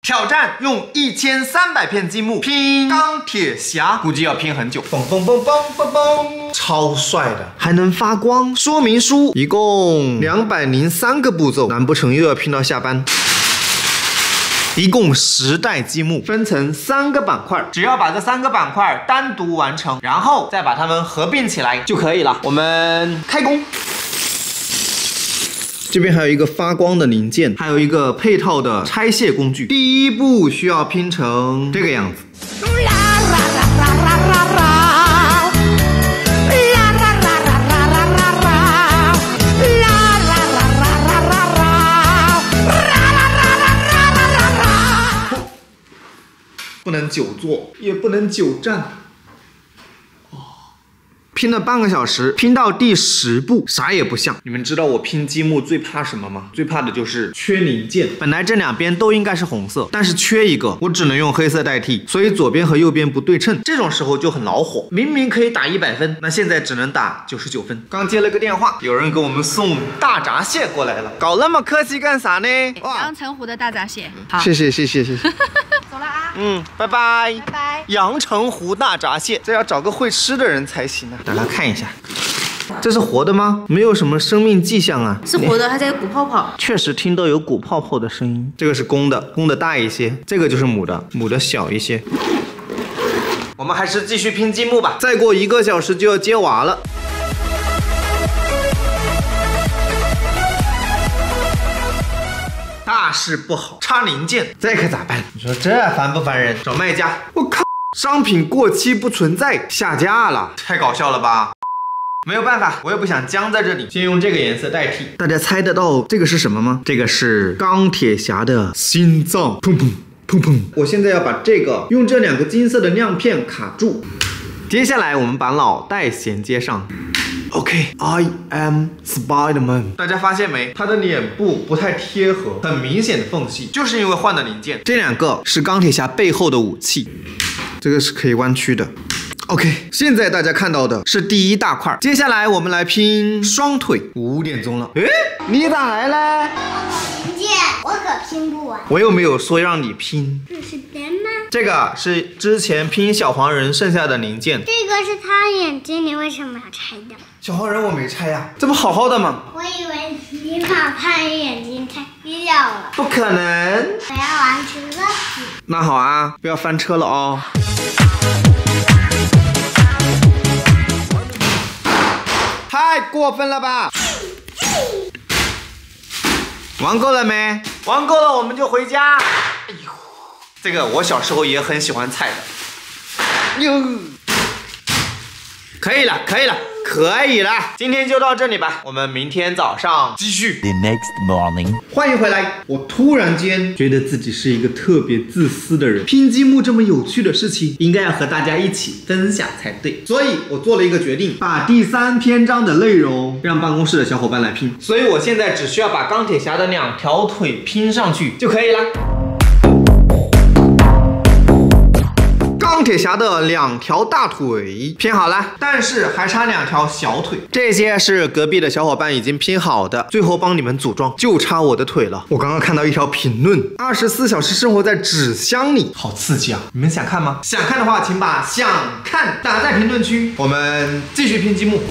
挑战用1300片积木拼钢铁侠，估计要拼很久。嘣嘣嘣嘣嘣嘣，超帅的，还能发光。说明书一共203个步骤，难不成又要拼到下班？一共10袋积木，分成3个板块，只要把这3个板块单独完成，然后再把它们合并起来就可以了。我们开工。这边还有一个发光的零件，还有一个配套的拆卸工具。第一步需要拼成这个样子。不能久坐，也不能久站。拼了半个小时，拼到第10步，啥也不像。你们知道我拼积木最怕什么吗？最怕的就是缺零件。本来这2边都应该是红色，但是缺一个，我只能用黑色代替，所以左边和右边不对称。这种时候就很恼火，明明可以打100分，那现在只能打99分。刚接了个电话，有人给我们送大闸蟹过来了，搞那么客气干啥呢？ 阳澄湖的大闸蟹，好， 谢谢。 走了啊。 拜拜。 拜拜。 阳澄湖大闸蟹，这要找个会吃的人才行啊。大家看一下，这是活的吗？没有什么生命迹象啊。 是活的，它在鼓泡泡。 确实听到有鼓泡泡的声音。这个是公的，公的大一些，这个就是母的，母的小一些。我们还是继续拼积木吧，再过1个小时就要接娃了。大事不好，差零件，这可咋办？你说这烦不烦人？找卖家。我靠，商品过期不存在，下架了，太搞笑了吧？没有办法，我也不想僵在这里，先用这个颜色代替。大家猜得到这个是什么吗？这个是钢铁侠的心脏，砰砰砰砰。我现在要把这个用这2个金色的亮片卡住，接下来我们把脑袋衔接上。OK，I am Spider-Man。大家发现没？他的脸部不太贴合，很明显的缝隙，就是因为换了零件。这2个是钢铁侠背后的武器，这个是可以弯曲的。OK， 现在大家看到的是第1大块，接下来我们来拼双腿。5点钟了，诶，你咋来了？ 零件我可拼不完。 我又没有说让你拼。 这是灯吗？ 这个是之前拼小黄人剩下的零件。 这个是他眼睛，你为什么要拆掉？ 小黄人我没拆呀，这不好好的吗？ 我以为你把他眼睛拆掉了。 不可能！ 我要玩车子。 那好啊，不要翻车了哦。太过分了吧！玩够了没？玩够了我们就回家。哎呦，这个我小时候也很喜欢踩的。哟，可以了，可以了，今天就到这里吧，我们明天早上继续。 The next morning， 欢迎回来。我突然间觉得自己是一个特别自私的人，拼积木这么有趣的事情，应该要和大家一起分享才对。所以我做了一个决定，把第3篇章的内容让办公室的小伙伴来拼。所以我现在只需要把钢铁侠的2条腿拼上去就可以了。钢铁侠的2条大腿拼好了，但是还差2条小腿。这些是隔壁的小伙伴已经拼好的，最后帮你们组装，就差我的腿了。我刚刚看到一条评论：24小时生活在纸箱里，好刺激啊！你们想看吗？想看的话，请把想看打在评论区。我们继续拼积木。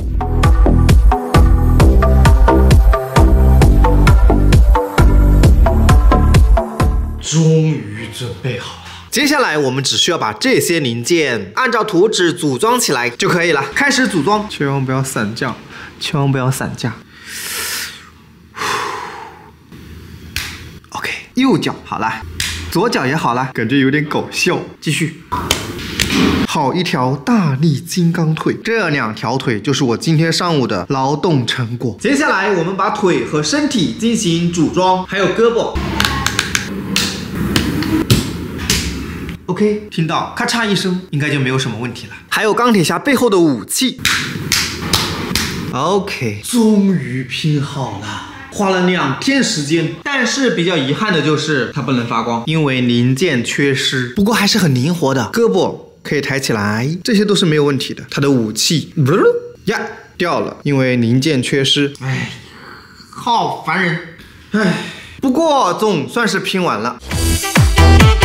终于准备好了。接下来我们只需要把这些零件按照图纸组装起来就可以了。开始组装，千万不要散架，千万不要散架。OK， 右脚好了，左脚也好了，感觉有点搞笑。继续。好一条大力金刚腿，这2条腿就是我今天上午的劳动成果。接下来我们把腿和身体进行组装，还有胳膊。OK， 听到咔嚓一声，应该就没有什么问题了。还有钢铁侠背后的武器。OK， 终于拼好了，花了2天时间。但是比较遗憾的就是它不能发光，因为零件缺失。不过还是很灵活的，胳膊可以抬起来，这些都是没有问题的。它的武器呀掉了，因为零件缺失。哎，好烦人。哎，不过总算是拼完了。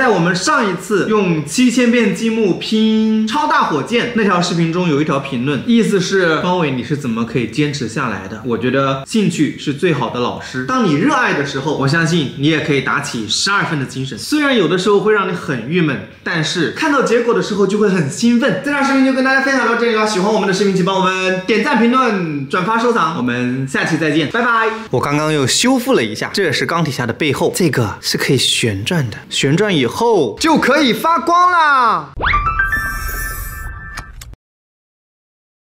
在我们上一次用7000遍积木拼超大火箭那条视频中有一条评论，意思是方伟你是怎么可以坚持下来的？我觉得兴趣是最好的老师，当你热爱的时候，我相信你也可以打起12分的精神。虽然有的时候会让你很郁闷，但是看到结果的时候就会很兴奋。这条视频就跟大家分享到这里了，喜欢我们的视频请帮我们点赞、评论、转发、收藏，我们下期再见，拜拜。我刚刚又修复了一下，这是钢铁侠的背后，这个是可以旋转的，旋转以后就可以发光啦。